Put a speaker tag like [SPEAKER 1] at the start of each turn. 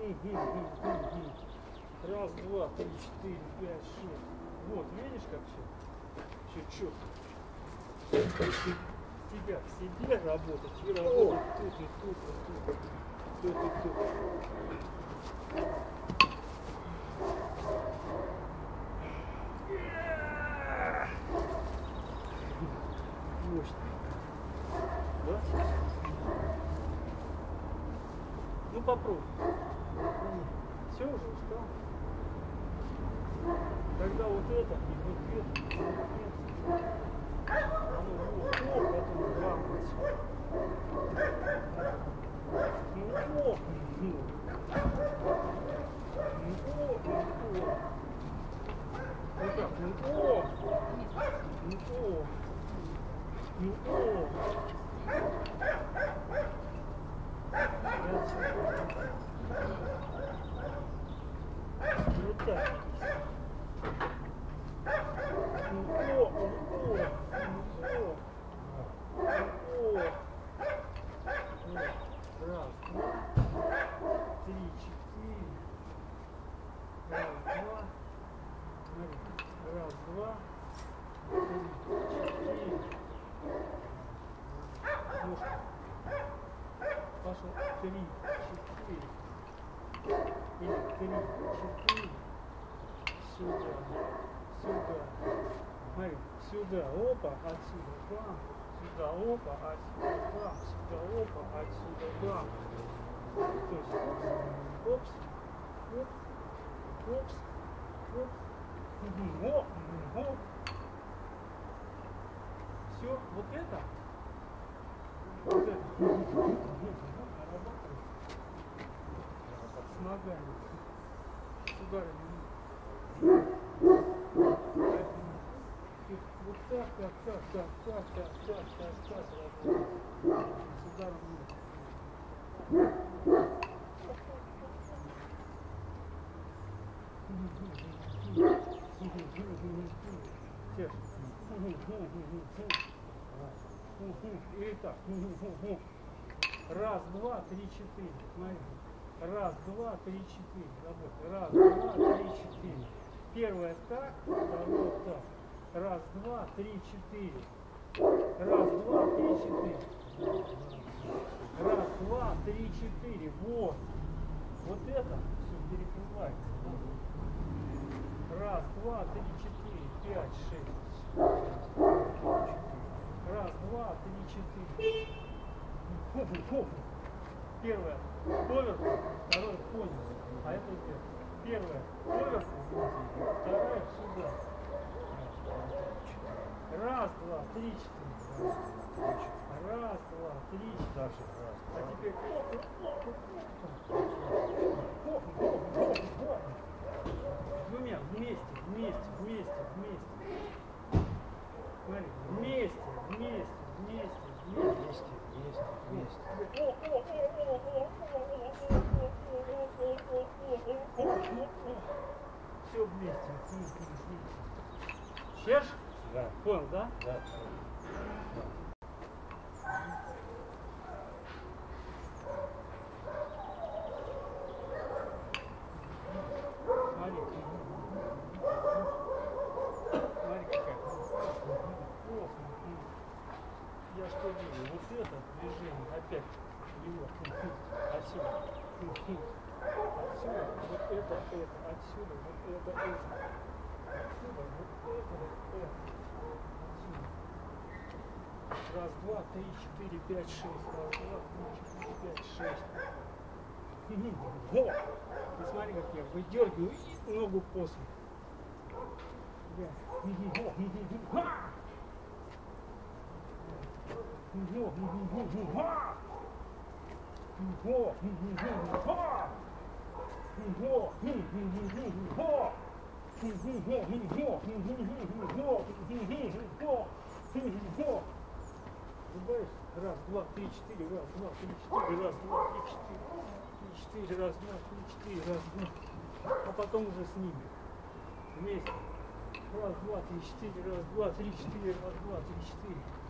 [SPEAKER 1] Раз, два, три, четыре, пять, шесть. Вот, видишь, как все четко. Тебя к себе работать и работать тут, и тут, и тут, тут, и тут. Мощно. Да? Ну попробуй. Все уже устал. Тогда вот это и вот это, и вот это. Оно вот, потом рампается. Ну ох, ну. Ну ох, ну ох. Вот так, ну ох. Ну ох. Ну ох. Вот так. Раз, два, три, четыре. Раз, два, три, четыре. Ножка. Пошел. Три, четыре. Или три, четыре. Сюда. Сюда. Смотри, сюда, опа, отсюда, бам. Сюда, опа, отсюда, бам. Сюда, опа, отсюда, бам. То есть, опс, оп, опс, оп, оп, оп. Все, вот это. Вот это. Работает. С ногами. С ударами. Вот так, работает. С ударом. И так. Раз, два, три, четыре. Смотри. Раз, два, три, четыре. Работай. Раз, два, три, четыре. Первое так, второе так. Раз, два, три, четыре. Раз, два, три, четыре. Раз, два, три, четыре. Вот. Вот это все перекрывается. Раз, два, три, четыре, пять, шесть. Раз, два, три, четыре. Первое поверху, второе пониз. А это где? Первое поверху, второе сюда. Раз, два, три, четыре. Раз, два, три, четыре. А теперь двумя вместе. Смотри, вместе. Все вместе. Сейчас?
[SPEAKER 2] Да.
[SPEAKER 1] Понял, да?
[SPEAKER 2] Да.
[SPEAKER 1] Смотри, какая. Я что делаю? Вот это движение опять его отсюда. Отсюда, вот это, отсюда, вот это. Отсюда, вот это. Отсюда. Раз, два, три, четыре, пять, шесть. Раз, два, три, четыре, пять, шесть. Во! Ты смотри, как я выдергиваю и ногу после. Раз, два, три, четыре, раз, два, три, четыре, раз, два, три, четыре, раз, два, три, четыре, раз, два. А потом уже с ними. Вместе. Раз, два, три, четыре, раз, два, три, четыре, раз, два, три, четыре.